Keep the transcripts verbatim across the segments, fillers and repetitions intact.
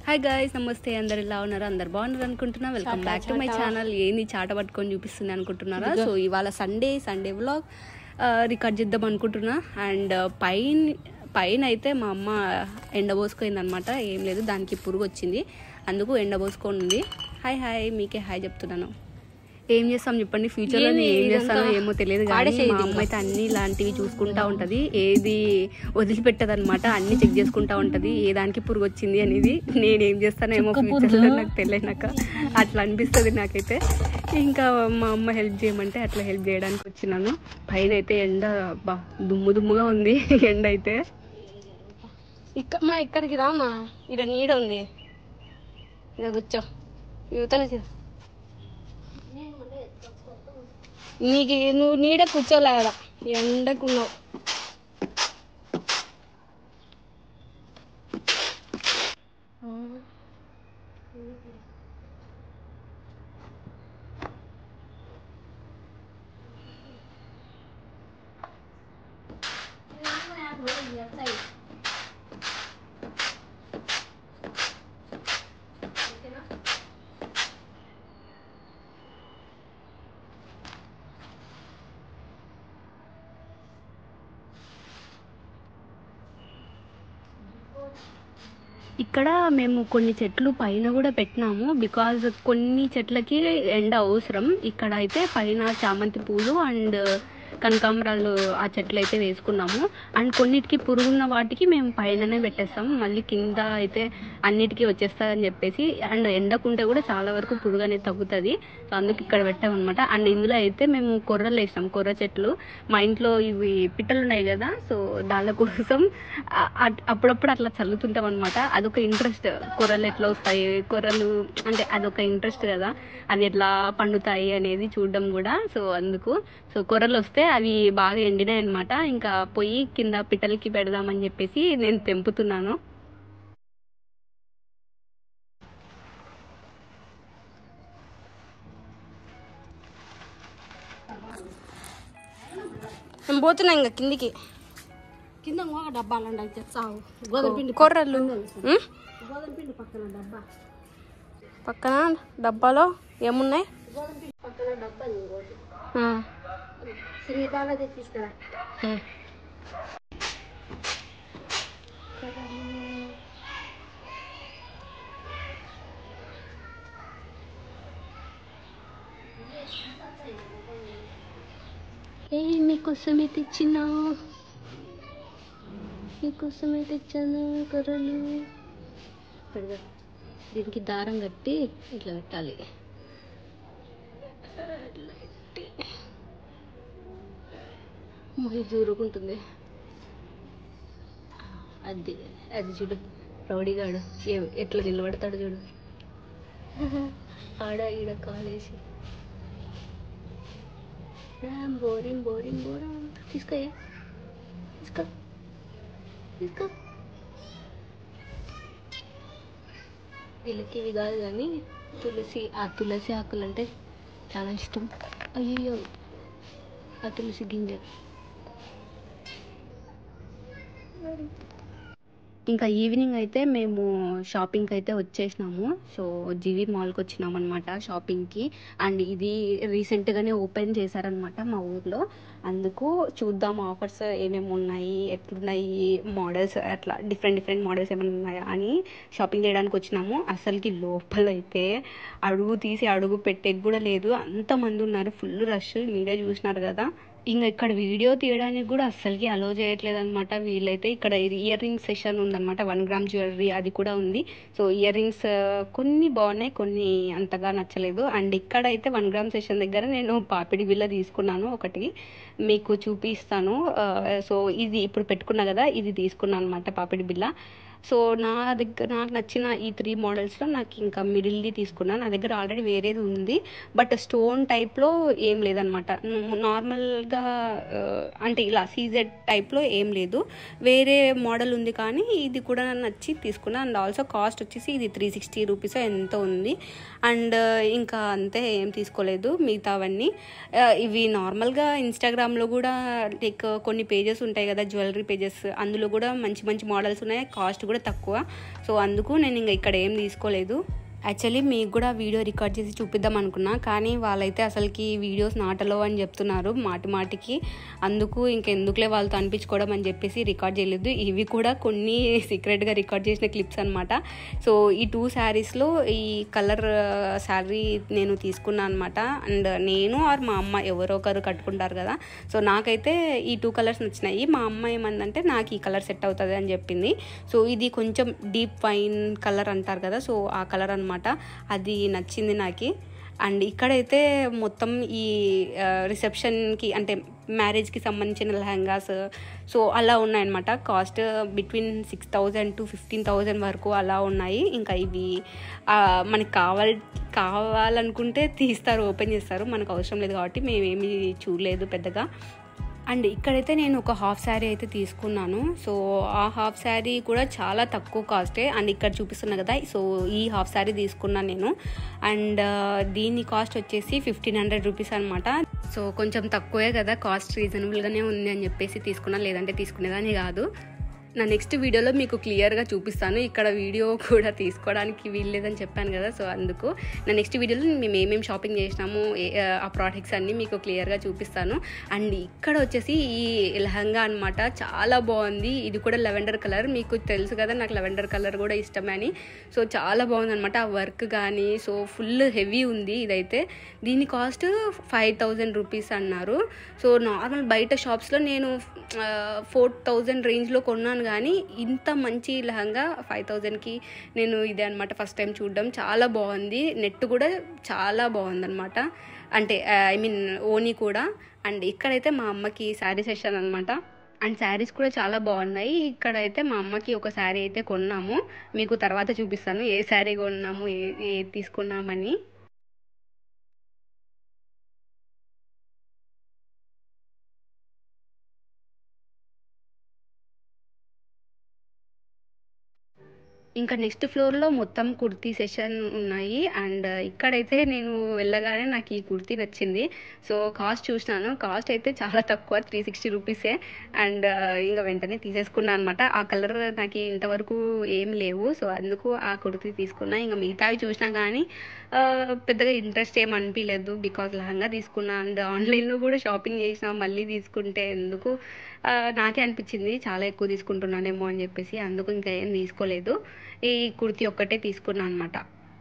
Hi guys, నమస్తే. అందరు ఎలా ఉన్నారు? అందరు బాగున్నారు అనుకుంటున్నా. Welcome back to my channel. ఏంది చాట పట్టుకొని చూపిస్తుంది అనుకుంటున్నారా? సో ఇవాళ సండే సండే వ్లాగ్ రికార్డ్ చేద్దాం అనుకుంటున్నా. అండ్ పైన పైన అయితే మా అమ్మ ఎండబోసుకుంది అనమాట. ఏం లేదు, దానికి పురుగు వచ్చింది, అందుకు ఎండబోసుకొని ఉంది. హాయ్ హాయ్, మీకే హాయ్ చెప్తున్నాను. ఏం చేస్తాం చెప్పండి, ఫ్యూచర్లో నేను ఏం చేస్తానో ఏమో తెలియదు, కానీ మా అమ్మ అయితే అన్ని ఇలాంటివి చూసుకుంటా ఉంటుంది. ఏది వదిలిపెట్టదు అనమాట, అన్ని చెక్ చేసుకుంటా ఉంటుంది ఏ దానికి పురుగు వచ్చింది అనేది. నేను ఏం చేస్తానో ఏమో ఫ్యూచర్లో నాకు తెలియనాక అట్లా అనిపిస్తుంది నాకైతే. ఇంకా మా అమ్మ హెల్ప్ చేయమంటే అట్లా హెల్ప్ చేయడానికి వచ్చినాను. పైన అయితే ఎండ బా దుమ్ము దుమ్ముగా ఉంది ఎండ అయితే. ఇక్కడ మా ఇక్కడికి రామా, ఇక్కడ నీడ ఉంది, ఇక్కడ కూర్చో. యువతనే నీకు నువ్వు నీడ కూర్చోలేదా, ఎండకున్నావు. ఇక్కడ మేము కొన్ని చెట్లు పైన కూడా పెట్టినాము, బికాజ్ కొన్ని చెట్లకి ఎండ అవసరం. ఇక్కడ అయితే పైన చామంతి పూలు అండ్ కనకాంబరాలు ఆ చెట్లు అయితే వేసుకున్నాము. అండ్ కొన్నిటికి పురుగున్న వాటికి మేము పైననే పెట్టేస్తాము, మళ్ళీ కింద అయితే అన్నిటికీ వచ్చేస్తాయని చెప్పేసి. అండ్ ఎండకుంటే కూడా చాలా వరకు పురుగు అనేది తగ్గుతుంది, సో అందుకు ఇక్కడ పెట్టామన్నమాట. అండ్ ఇందులో అయితే మేము కొర్రలు వేస్తాం, కొర్ర చెట్లు. మా ఇంట్లో ఇవి పిట్టలు ఉన్నాయి కదా, సో దాని కోసం అప్పుడప్పుడు అట్లా చల్లుతుంటాం అనమాట. అదొక ఇంట్రెస్ట్, కొర్రలు ఎట్లా వస్తాయి, కొర్రలు అంటే అదొక ఇంట్రెస్ట్ కదా, అది ఎట్లా పండుతాయి అనేది చూడడం కూడా. సో అందుకు సో కొర్రలు వస్తే అవి బాగా ఎండినాయి అనమాట. ఇంకా పొయ్యి కింద పిట్టలకి పెడదామని చెప్పేసి నేను తెంపుతున్నాను. నేను పోతున్నా ఇంకా కిందికి. కింద డబ్బాలు సాగు గోధుమ పిండి, కొర్రలు గోధుమ పిండి పక్కన డబ్బా, పక్కన డబ్బాలో ఏమున్నాయి? గోధుమ పిండి పక్కన డబ్బా శ్రీబాల తీసుకురా. ఏ మీకోసమే తెచ్చినా, మీకోసమే తెచ్చాను కొర్రలు. పెడదా, దీనికి దారం కట్టి ఇట్లా పెట్టాలి. మరి దూరుకుంటుంది అది. అది చూడు రౌడీగాడు ఎట్లా నిలబడతాడు చూడు, ఆడ ఈడ కాలేసి. బోరింగ్ బోరింగ్ బోరింగ్ తీసుకో తీసుకో తీసుకో. వీళ్ళకి ఇవి కాదు కానీ తులసి, ఆ తులసి ఆకులు అంటే చాలా ఇష్టం. అయ్యో ఆ తులసి గింజ. ఇంకా ఈవినింగ్ అయితే మేము షాపింగ్కి అయితే వచ్చేసినాము. సో జీవి మాల్కి వచ్చినాం అనమాట షాపింగ్కి. అండ్ ఇది రీసెంట్గానే ఓపెన్ చేశారనమాట మా ఊర్లో, అందుకు చూద్దాం ఆఫర్స్ ఏమేమి ఉన్నాయి, ఎట్లున్నాయి మోడల్స్, అట్లా డిఫరెంట్ డిఫరెంట్ మోడల్స్ ఏమైనా ఉన్నాయా అని షాపింగ్ చేయడానికి వచ్చినాము. అసలుకి లోపలైతే అడుగు తీసి అడుగు పెట్టేది కూడా లేదు, అంతమంది ఉన్నారు, ఫుల్ రష్. మీరే చూసినారు కదా. ఇంకా ఇక్కడ వీడియో తీయడానికి కూడా అస్సలకి అలో చేయట్లేదు అనమాట వీళ్ళైతే. ఇక్కడ ఇయర్ రింగ్స్ సెషన్ ఉందన్నమాట, వన్ గ్రామ్ జ్యువెలరీ అది కూడా ఉంది. సో ఇయర్ రింగ్స్ కొన్ని బాగున్నాయి, కొన్ని అంతగా నచ్చలేదు. అండ్ ఇక్కడ అయితే వన్ గ్రామ్ సెషన్ దగ్గర నేను పాపిడి బిళ్ళ తీసుకున్నాను ఒకటి, మీకు చూపిస్తాను. సో ఇది ఇప్పుడు పెట్టుకున్నా కదా, ఇది తీసుకున్నాను అనమాట పాపిడి బిళ్ళ. సో నా దగ్గర నాకు నచ్చిన ఈ త్రీ మోడల్స్లో నాకు ఇంకా మిడిల్ది తీసుకున్నాను. నా దగ్గర ఆల్రెడీ వేరేది ఉంది, బట్ స్టోన్ టైప్లో ఏం లేదనమాట. నార్మల్గా అంటే ఇలా సీజెడ్ టైప్లో ఏం లేదు, వేరే మోడల్ ఉంది, కానీ ఇది కూడా నచ్చి తీసుకున్నాను. అండ్ ఆల్సో కాస్ట్ వచ్చేసి ఇది త్రీ సిక్స్టీ రూపీస్ ఎంత ఉంది. అండ్ ఇంకా అంతే, ఏం తీసుకోలేదు మిగతావన్నీ. ఇవి నార్మల్గా ఇన్స్టాగ్రామ్లో కూడా లైక్ కొన్ని పేజెస్ ఉంటాయి కదా, జ్యువెలరీ పేజెస్, అందులో కూడా మంచి మంచి మోడల్స్ ఉన్నాయి, కాస్ట్ కూడా తక్కువ. సో అందుకు నేను ఇంకా ఇక్కడ ఏం తీసుకోలేదు. యాక్చువల్లీ మీకు కూడా వీడియో రికార్డ్ చేసి చూపిద్దాం అనుకున్నా, కానీ వాళ్ళైతే అసలుకి వీడియోస్ నాటలో అని చెప్తున్నారు మాటి మాటికి. అందుకు ఇంకెందుకులే వాళ్ళతో అనిపించుకోవడం అని చెప్పేసి రికార్డ్ చేయలేదు. ఇవి కూడా కొన్ని సీక్రెట్గా రికార్డ్ చేసిన క్లిప్స్ అనమాట. సో ఈ టూ శారీస్లో ఈ కలర్ శారీ నేను తీసుకున్నాను అనమాట. అండ్ నేను ఆర్ మా అమ్మ ఎవరో ఒకరు కట్టుకుంటారు కదా, సో నాకైతే ఈ టూ కలర్స్ నచ్చినాయి. మా అమ్మ ఏమందంటే నాకు ఈ కలర్ సెట్ అవుతుంది అని చెప్పింది. సో ఇది కొంచెం డీప్ వైన్ కలర్ అంటారు కదా, సో ఆ కలర్ అనమాట. అది నచ్చింది నాకు. అండ్ ఇక్కడైతే మొత్తం ఈ రిసెప్షన్కి అంటే మ్యారేజ్కి సంబంధించిన లెహంగాస్ సో అలా ఉన్నాయన్నమాట. Cost between six thousand to fifteen thousand వరకు అలా ఉన్నాయి. ఇంకా ఇవి మనకి కావాలి కావాలనుకుంటే తీస్తారు, ఓపెన్ చేస్తారు. మనకు అవసరం లేదు కాబట్టి మేమేమీ చూడలేదు పెద్దగా. అండ్ ఇక్కడైతే నేను ఒక హాఫ్ శారీ అయితే తీసుకున్నాను. సో ఆ హాఫ్ శారీ కూడా చాలా తక్కువ కాస్టే. అండ్ ఇక్కడ చూపిస్తున్నా కదా, సో ఈ హాఫ్ శారీ తీసుకున్నాను నేను. అండ్ దీని కాస్ట్ వచ్చేసి ఫిఫ్టీన్ హండ్రెడ్ రూపీస్ అనమాట. సో కొంచెం తక్కువే కదా, కాస్ట్ రీజనబుల్గానే ఉంది అని చెప్పేసి తీసుకున్నాను, లేదంటే తీసుకునేదాన్ని కాదు. నా నెక్స్ట్ వీడియోలో మీకు క్లియర్గా చూపిస్తాను. ఇక్కడ వీడియో కూడా తీసుకోవడానికి వీల్లేదని చెప్పాను కదా, సో అందుకు నా నెక్స్ట్ వీడియోలో మేము ఏమేమి షాపింగ్ చేసినాము ఆ ప్రోడక్ట్స్ అన్నీ మీకు క్లియర్గా చూపిస్తాను. అండ్ ఇక్కడ వచ్చేసి ఈ లెహంగా అనమాట, చాలా బాగుంది. ఇది కూడా లెవెండర్ కలర్, మీకు తెలుసు కదా నాకు లెవెండర్ కలర్ కూడా ఇష్టమే అని. సో చాలా బాగుంది అనమాట ఆ వర్క్ కానీ. సో ఫుల్ హెవీ ఉంది ఇదైతే. దీని కాస్ట్ ఫైవ్ థౌజండ్ రూపీస్ అన్నారు. సో నార్మల్ బయట షాప్స్లో నేను ఫోర్ థౌజండ్ రేంజ్లో కొన్నాను, కానీ ఇంత మంచి లెహంగా ఫైవ్ థౌజండ్కి నేను ఇదే అనమాట ఫస్ట్ టైం చూడడం. చాలా బాగుంది, నెట్ కూడా చాలా బాగుందన్నమాట, అంటే ఐ మీన్ ఓనీ కూడా. అండ్ ఇక్కడైతే మా అమ్మకి శారీ సెషన్ అనమాట. అండ్ శారీస్ కూడా చాలా బాగున్నాయి. ఇక్కడైతే మా అమ్మకి ఒక శారీ అయితే కొన్నాము, మీకు తర్వాత చూపిస్తాను ఏ శారీ కొన్నాము ఏ ఏ తీసుకున్నామని. ఇంకా నెక్స్ట్ ఫ్లోర్లో మొత్తం కుర్తీ సెషన్ ఉన్నాయి. అండ్ ఇక్కడైతే నేను వెళ్ళగానే నాకు ఈ కుర్తీ నచ్చింది. సో కాస్ట్ చూసినాను, కాస్ట్ అయితే చాలా తక్కువ, త్రీ సిక్స్టీ రూపీసే. అండ్ ఇంకా వెంటనే తీసేసుకున్నాను అనమాట. ఆ కలర్ నాకు ఇంతవరకు ఏం లేవు, సో అందుకు ఆ కుర్తీ తీసుకున్నా. ఇంకా మిగతావి చూసినా కానీ పెద్దగా ఇంట్రెస్ట్ ఏం అనిపించలేదు, బికాజ్ లెహంగా తీసుకున్నా. అండ్ ఆన్లైన్లో కూడా షాపింగ్ చేసినా, మళ్ళీ తీసుకుంటే ఎందుకు నాకే అనిపించింది చాలా ఎక్కువ తీసుకుంటున్నానేమో అని చెప్పేసి, అందుకు ఇంకా ఏం తీసుకోలేదు. ఈ కుర్తీ ఒక్కటే తీసుకున్నాను అనమాట.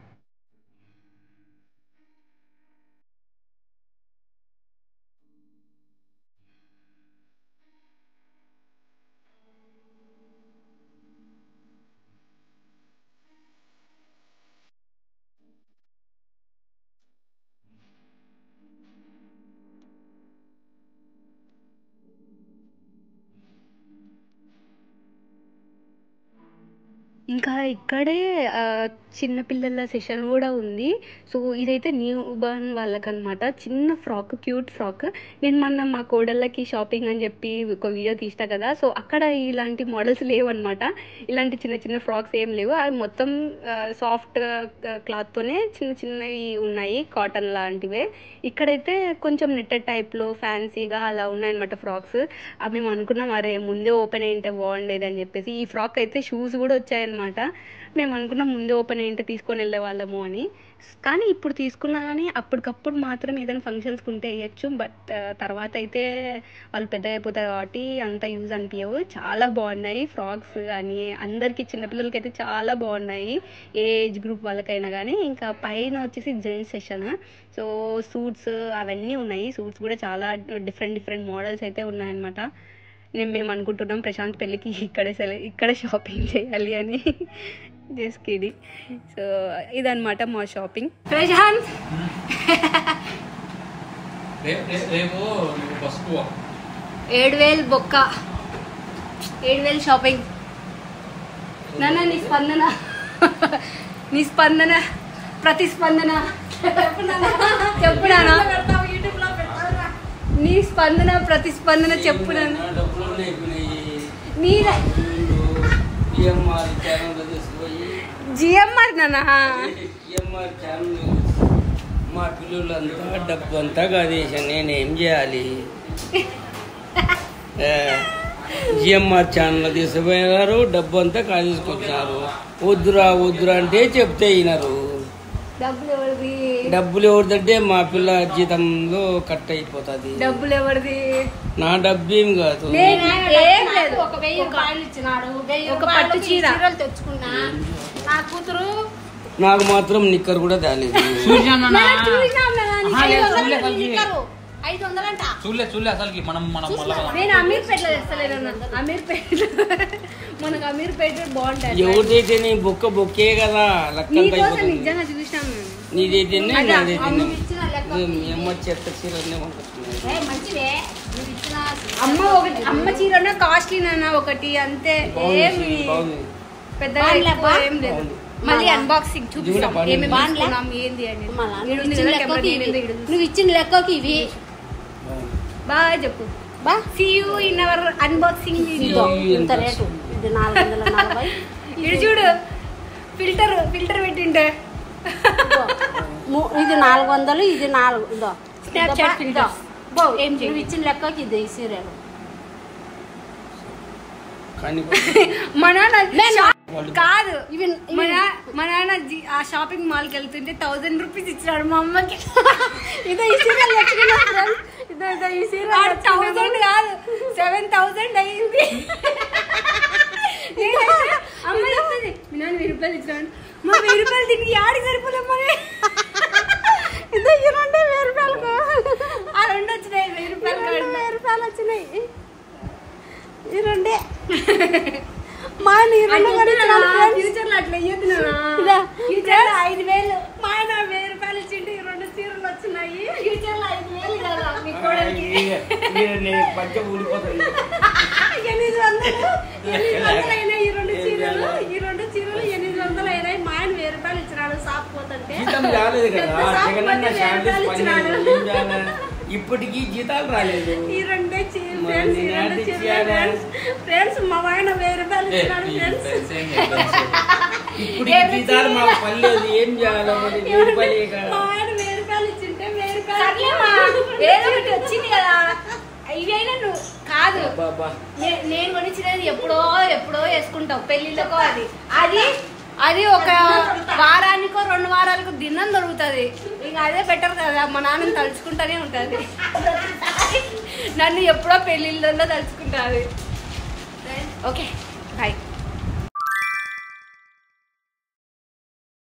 ఇంకా ఇక్కడే చిన్నపిల్లల సెషన్ కూడా ఉంది. సో ఇదైతే న్యూ బర్న్ వాళ్ళకనమాట, చిన్న ఫ్రాక్, క్యూట్ ఫ్రాక్. నేను మొన్న మా కోడళ్ళకి షాపింగ్ అని చెప్పి ఒక వీడియో తీస్తా కదా, సో అక్కడ ఇలాంటి మోడల్స్ లేవు అనమాట. ఇలాంటి చిన్న చిన్న ఫ్రాక్స్ ఏం లేవు, అవి మొత్తం సాఫ్ట్ క్లాత్తోనే చిన్న చిన్నవి ఉన్నాయి, కాటన్ లాంటివే. ఇక్కడైతే కొంచెం నెట్టెడ్ టైప్లో ఫ్యాన్సీగా అలా ఉన్నాయన్నమాట ఫ్రాక్స్. అవి మేము అనుకున్నాం అరే ముందే ఓపెన్ అయ్యింటే బాగుండేది అని చెప్పేసి. ఈ ఫ్రాక్ అయితే షూస్ కూడా వచ్చాయన్నమాట. మేము అనుకున్నాం ముందే ఓపెన్ అయ్యింటే తీసుకొని వెళ్ళే వాళ్ళము అని, కానీ ఇప్పుడు తీసుకున్నా కానీ అప్పటికప్పుడు మాత్రం ఏదైనా ఫంక్షన్స్కి ఉంటే వేయచ్చు. బట్ తర్వాత అయితే వాళ్ళు పెద్దగా అయిపోతారు కాబట్టి అంత యూజ్ అనిపించవు. చాలా బాగున్నాయి ఫ్రాక్స్ కానీ, అందరికీ చిన్నపిల్లలకి అయితే చాలా బాగున్నాయి, ఏ ఏజ్ గ్రూప్ వాళ్ళకైనా కానీ. ఇంకా పైన వచ్చేసి జెంట్స్ సెషన్, సో సూట్స్ అవన్నీ ఉన్నాయి. సూట్స్ కూడా చాలా డిఫరెంట్ డిఫరెంట్ మోడల్స్ అయితే ఉన్నాయన్నమాట. నేను మేము అనుకుంటున్నాం ప్రశాంత్ పెళ్ళికి ఇక్కడే సెల ఇక్కడే షాపింగ్ చేయాలి అని. జస్ట్ కిడి. సో ఇదన్నమాట మా షాపింగ్. ప్రశాంత్ ఏడు వేలు బొక్క, ఏడు వేలు షాపింగ్. నాన్న నీ స్పందన, నీ స్పందన ప్రతిస్పందన చెప్పు నాన్న, నీ స్పందన ప్రతిస్పందన చెప్పు నాన్న. జిఎంఆర్ నాన్న, మా పిల్లలంతా డబ్బు అంతా కాదేశా, నేనేం చేయాలి? జిఎంఆర్ ఛానల్ తీసుకుపోయినారు, డబ్బు అంతా కాజేసుకొచ్చారు. వద్దురా వద్దురా అంటే చెప్తే వినరు. డబ్బులు ఎవరిది? డబ్బులు ఎవరిదంటే మా పిల్ల జీతంలో కట్ అయిపోతుంది. డబ్బులు ఎవరిది? నా డబ్బు ఏం కాదు. ఏం లేదు. ఒక వెయ్యి రూపాయలు ఇచ్చినాడు. వెయ్యి ఒక పట్టు చీర చీరలు తెచ్చుకున్నా. నా కూతురు నాకు మాత్రం నిక్కర్ కూడా తేలేదు. ఐదు వందలంట. చూడలే చూడలే అసలుకి మనం మనం నేను అమీర్పేటలో తెస్తలేను. అమీర్పేట మనకు అమీర్పేట బాగుంటది. ఎవరిదైతే నీ బొక్క బొక్కే కదా, లెక్క నిజంగా చూసాను. నీదైతే నాదైతే ఇచ్చిన లెక్క మీ అమ్మ చెత్త చీరనే పంపిస్తున్నాయి. మంచివే నువ్వు ఇచ్చిన అమ్మ ఒకటి అమ్మ చీరన కాస్ట్లీ నాన్న ఒకటి అంతే. ఏమి పెద్దగా ఎక్కువ ఏం లేదు. మళ్ళీ అన్బాక్సింగ్ చూపిస్తాం ఏమి బాగున్నాం ఏంది అని. నువ్వు ఇచ్చిన లెక్కకి ఇవి బాగా చెప్పు. Bye see you in our unboxing video. ఇంత రేటు ఇది నాలుగు వందల నలభై. ఇడు చూడు ఫిల్టర్ ఫిల్టర్ పెట్టిండే. ఇది నాలుగు వందలు ఇది నాలుగు ఇదో స్నాప్చాట్ ఫిల్టర్. ఏం నువ్వు చేయి ఇచ్చిన లెక్కకి ఇది ఈ సీరియల్. కానీ మా నాన్న కాదు ఇవి మా నా- మా నాన్న జీ- ఆ షాపింగ్ మాల్కి వెళ్తుంటే థౌసండ్ రూపీస్ ఇచ్చినాడు మా అమ్మకి. ఇదో ఈ సీరియల్ తెచ్చుకున్నా. ఇదో ఇదో ఈ సీరియల్ థౌసండ్ కాదు సెవెన్ థౌసండ్ అయింది. నేనైతే అమ్మ చెప్తుంది మీ నాన్న వెయ్యి రూపాయలు ఇచ్చినాడు. మా వెయ్యి రూపాయలు దీనికి యాడికి సరిపోలేమ్మని. ఇదో ఈ రెండే వెయ్యి రూపాయలకు ఆ రెండు వచ్చినాయి వెయ్యి రూపాయలు కాదు. వెయ్యి రూపాయలు వచ్చినాయి ఈ రెండే. మా నీ రెండు ఫ్యూచర్ లో అట్లా ఇయ్యద్దు ఇదా? ఫ్యూచర్ లో ఐదు వేలు మా ఆయన వెయ్యి రూపాయలు ఇచ్చిండు. ఈ రెండు చీరలు వచ్చినాయి. ఫ్యూచర్ లో ఐదు వేలు కదా మీ కోడలికి. పంచ ఊడిపోతుంది. ఎనిమిది వందలు ఎనిమిది వందలు అయినాయి ఈ రెండు చీరలు. ఈ రెండు చీరలు ఎనిమిది వందలు అయినాయి. మా ఆయన వెయ్యి రూపాయలు ఇచ్చినాడు షాప్ పోతుంటే. జీతం రాలేదు కదా, పెద్ద షాప్ జగనన్న పోతే వెయ్యి శాలరీస్ రూపాయలు ఇచ్చినాడు. పన్నెండు ఏం చేయాలి? ఇప్పటికీ జీతాలు రాలేదు. ఈ రెండే చీర మరి ఫ్రెండ్స్. ఈ నేను రెండు అది చీరలు ఇచ్చేయాలా? ఫ్రెండ్స్. ఫ్రెండ్స్ మా ఆయన వెయ్యి రూపాయలు ఇచ్చినాడు ఫ్రెండ్స్. ఇప్పటికి జీతాలు మాకు పర్లేదు. ఏం చేయాలో మరి వెయ్యి రూపాయలు ఇక. మా ఆయన వెయ్యి రూపాయలు ఇచ్చింటే వెయ్యి రూపాయలు సర్లేమా, ఏదో ఒకటి వచ్చింది కదా. ఇవైనా నువ్వు కాదు బాబా నే- నేను కొనిచ్చినది ఎప్పుడో ఎప్పుడో వేసుకుంటావు పెళ్లిళ్ళకో. అది అది అది ఒక వారానికో రెండు వారాలకు దినం దొరుకుతుంది. ఇక అదే బెటర్ కదా. మా నాన్నని తలుచుకుంటానే ఉంటుంది. నన్ను ఎప్పుడో పెళ్లిళ్ళలో తలుచుకుంటుంది. Okay bye.